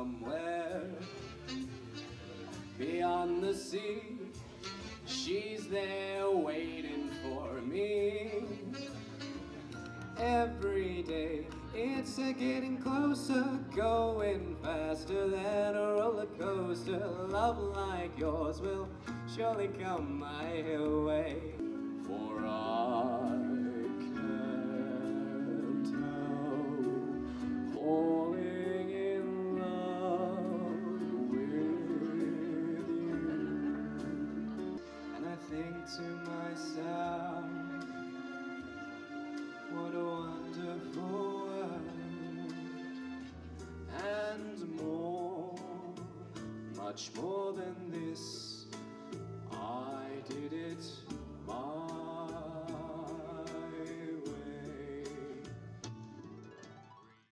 somewhere beyond the sea. She's there waiting for me. Every day it's getting closer, going faster than a roller coaster. Love like yours will surely come my way. For I can't help falling in love with you. And I think to myself, what a wonderful world. And more, much more than this,